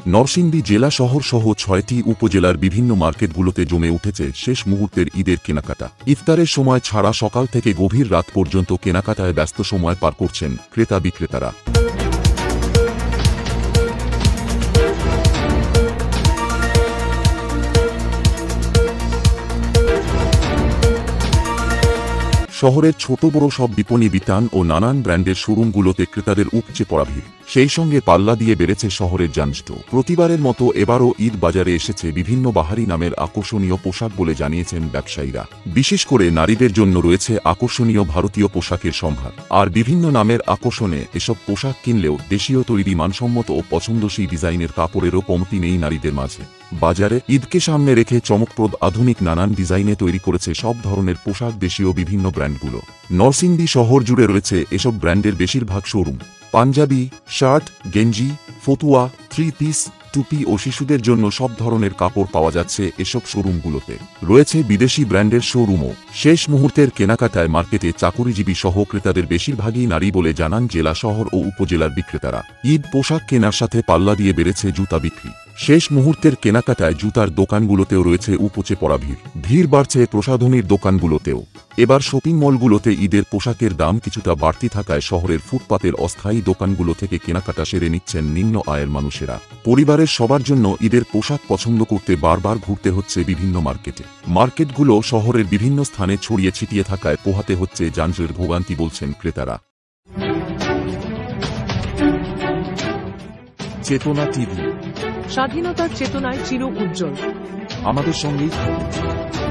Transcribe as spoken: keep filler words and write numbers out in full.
নরসিংদী জেলা শহর সহ ছয়টি উপজেলার বিভিন্ন মার্কেটগুলোতে জমে উঠেছে শেষ মুহূর্তের ঈদের কেনাকাটা। ইফতারের সময় ছাড়া সকাল থেকে গভীর রাত পর্যন্ত কেনাকাটায় ব্যস্ত সময় পার করছেন ক্রেতা বিক্রেতারা। শহরের ছোট বড় সব বিপণী বিতান ও নানান ব্র্যান্ডের শোরুমগুলোতে ক্রেতাদের উপচে পড়া ভিড়, সেই সঙ্গে পাল্লা দিয়ে বেড়েছে শহরের যানজট। প্রতিবারের মতো এবারও ঈদ বাজারে এসেছে বিভিন্ন বাহারি নামের আকর্ষণীয় পোশাক বলে জানিয়েছেন ব্যবসায়ীরা। বিশেষ করে নারীদের জন্য রয়েছে আকর্ষণীয় ভারতীয় পোশাকের সম্ভার। আর বিভিন্ন নামের আকর্ষণে এসব পোশাক কিনলেও দেশীয় তৈরি মানসম্মত ও পছন্দসই ডিজাইনের কাপড়েরও কমতি নেই নারীদের মাঝে। বাজারে ঈদকে সামনে রেখে চমকপ্রদ আধুনিক নানান ডিজাইনে তৈরি করেছে সব ধরনের পোশাক দেশীয় বিভিন্ন ব্র্যান্ডগুলো। নরসিংদী শহর জুড়ে রয়েছে এসব ব্র্যান্ডের বেশিরভাগ শোরুম। পাঞ্জাবি, শার্ট, গেঞ্জি, ফতুয়া, থ্রি পিস, টুপি ও শিশুদের জন্য সব ধরনের কাপড় পাওয়া যাচ্ছে এসব শোরুমগুলোতে। রয়েছে বিদেশি ব্র্যান্ডের শোরুমও। শেষ মুহূর্তের কেনাকাটায় মার্কেটে চাকুরিজীবী সহ ক্রেতাদের বেশিরভাগই নারী বলে জানান জেলা শহর ও উপজেলার বিক্রেতারা। ঈদ পোশাক কেনার সাথে পাল্লা দিয়ে বেড়েছে জুতা বিক্রি। শেষ মুহূর্তের কেনাকাটায় জুতার দোকানগুলোতেও রয়েছে উপচে পড়া ভিড়। ভিড় বাড়ছে প্রসাধনীর দোকানগুলোতেও। এবার শপিং মলগুলোতে ঈদের পোশাকের দাম কিছুটা বাড়তি থাকায় শহরের ফুটপাতের অস্থায়ী দোকানগুলো থেকে কেনাকাটা সেরে নিচ্ছেন নিম্ন আয়ের মানুষেরা। পরিবারের সবার জন্য ঈদের পোশাক পছন্দ করতে বারবার ঘুরতে হচ্ছে বিভিন্ন মার্কেটে। মার্কেটগুলো শহরের বিভিন্ন স্থানে ছড়িয়ে ছিটিয়ে থাকায় পোহাতে হচ্ছে যানজটের ভোগান্তি বলছেন ক্রেতারা। চেতনা টিভি, স্বাধীনতার চেতনায় চির উজ্জ্বল। আমাদের সঙ্গেই থাকুন।